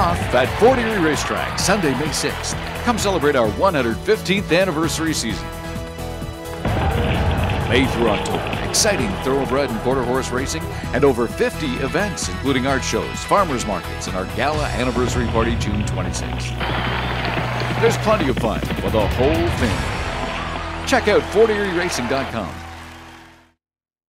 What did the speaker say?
off at FortErie Racetrack, Sunday, May 6th. Come celebrate our 115th anniversary season. May through October, exciting thoroughbred and quarter horse racing and over 50 events, including art shows, farmers markets, and our gala anniversary party June 26th. There's plenty of fun for the whole family. Check out FortErieRacing.com.